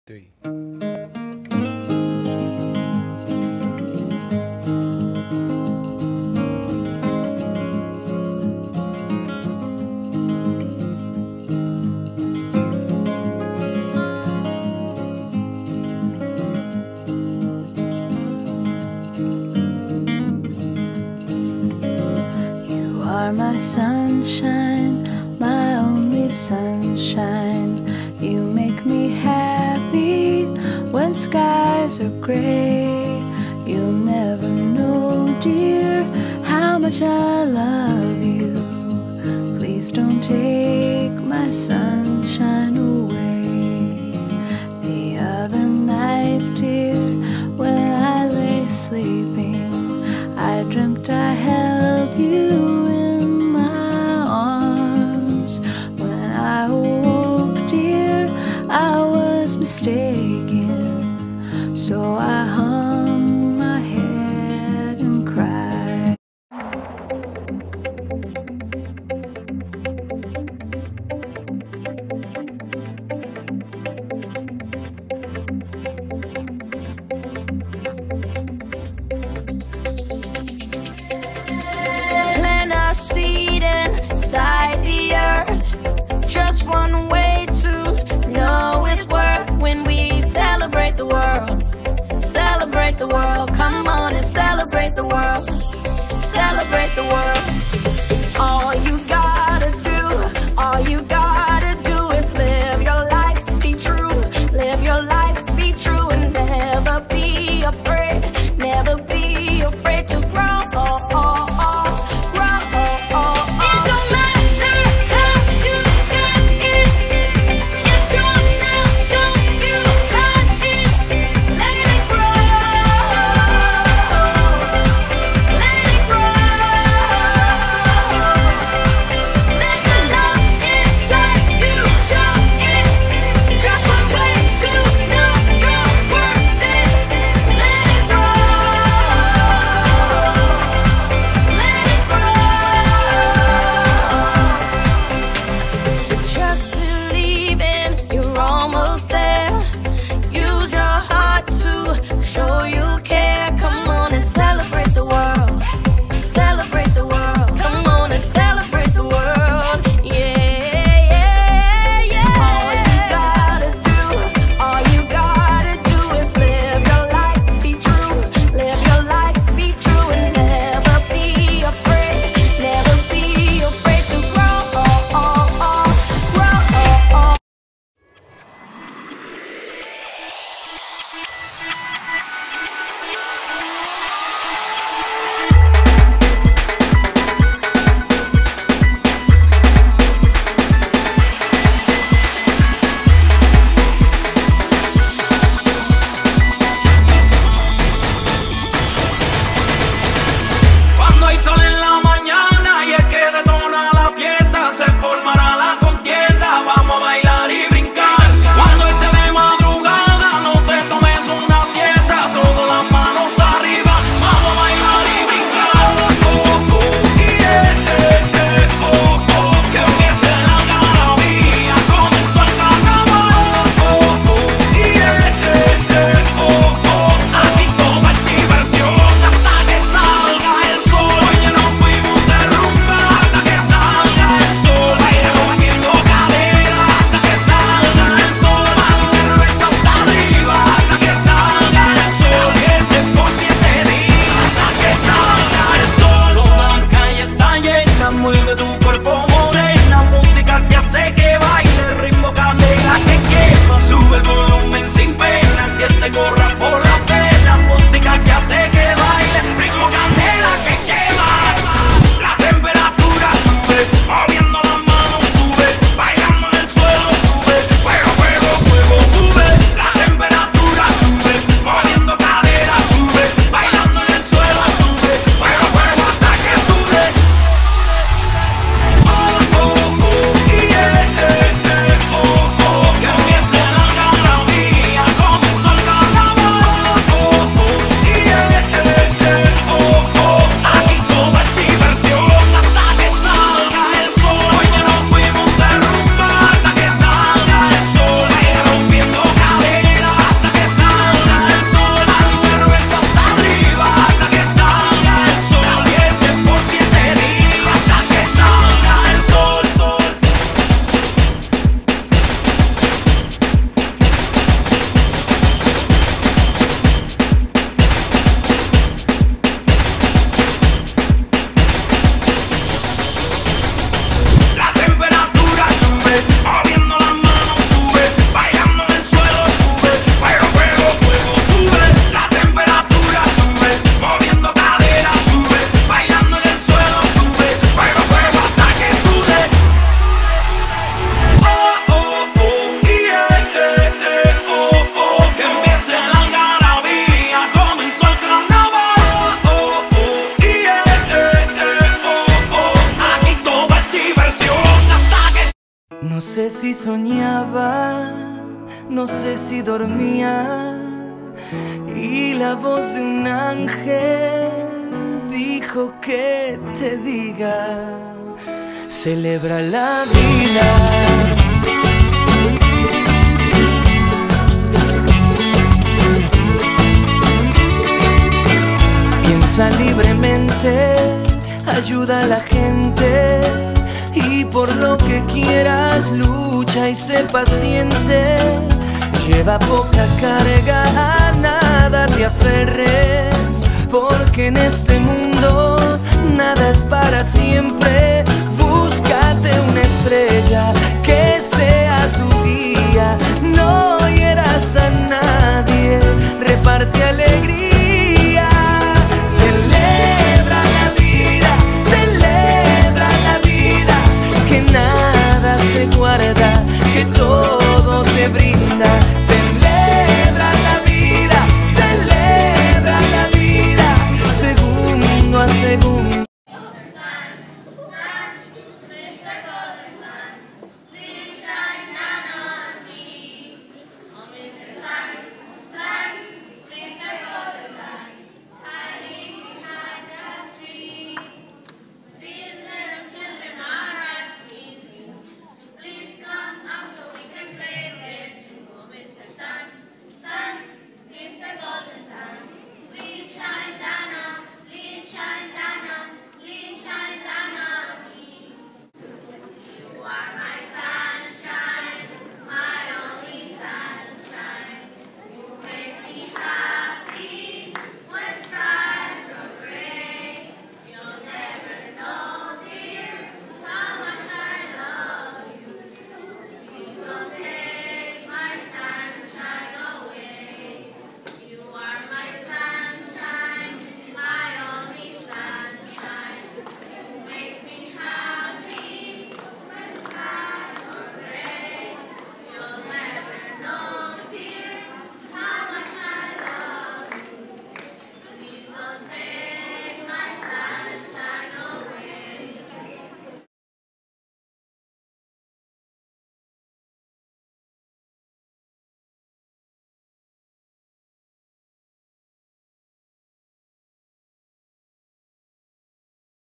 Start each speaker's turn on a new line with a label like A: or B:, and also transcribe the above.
A: three.
B: You are my sunshine, my only sunshine. You make me happy when skies are gray. You'll never know, dear, how much I love you. Please don't take my sunshine away. The other night, dear, when I lay sleeping, I dreamt I held you in my arms. When I awoke, dear, I was mistaken. So I hung my head and cried.
C: Plant a seed inside the earth. Just one way to know its worth. When we celebrate the world, celebrate the world. Come on and celebrate the world, celebrate the world. All you gotta do, all you gotta do is live your life, be true. Live your life, be true, and never be afraid. Never be afraid to grow.
A: No sé si soñaba, no sé si dormía, y la voz de un ángel dijo que te diga: celebra la vida. Piensa libremente, ayuda a la gente, y por lo que quieras lucha y sé paciente. Lleva poca carga, a nada te aferres, porque en este mundo nada es para siempre. Búscate una estrella.